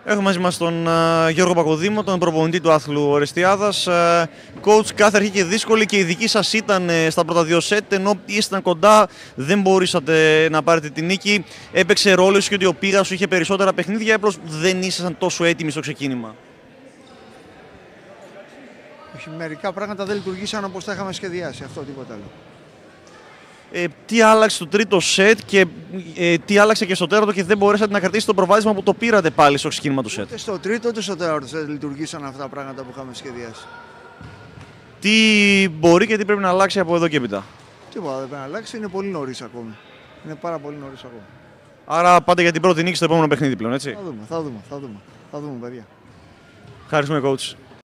Έχουμε μαζί μας τον Γιώργο Πακοδήμο, τον προπονητή του άθλου Ορεστιάδας. Coach, κάθε αρχή και δύσκολη και η δική σας ήταν στα πρώτα δύο σετ, ενώ ήσταν κοντά, δεν μπορούσατε να πάρετε την νίκη. Έπαιξε ρόλο και ότι ο Πίγας σου είχε περισσότερα παιχνίδια, απλώς δεν ήσασταν τόσο έτοιμοι στο ξεκίνημα? Όχι, μερικά πράγματα δεν λειτουργήσαν όπως τα είχαμε σχεδιάσει, αυτό τίποτα άλλο. Τι άλλαξε στο τρίτο σετ και τι άλλαξε και στο τέταρτο και δεν μπορέσατε να κρατήσετε το προβάδισμα που το πήρατε πάλι στο ξεκίνημα του σετ? Ούτε στο τρίτο ούτε στο τέταρτο σετ λειτουργήσαν αυτά τα πράγματα που είχαμε σχεδιάσει. Τι μπορεί και τι πρέπει να αλλάξει από εδώ και έπειτα? Τίποτα δεν πρέπει να αλλάξει, είναι πολύ νωρίς ακόμη. Είναι πάρα πολύ νωρίς ακόμη. Άρα πάτε για την πρώτη νίκη στο επόμενο παιχνίδι πλέον, έτσι? Θα δούμε, παιδιά. Ευχαριστούμε, coach.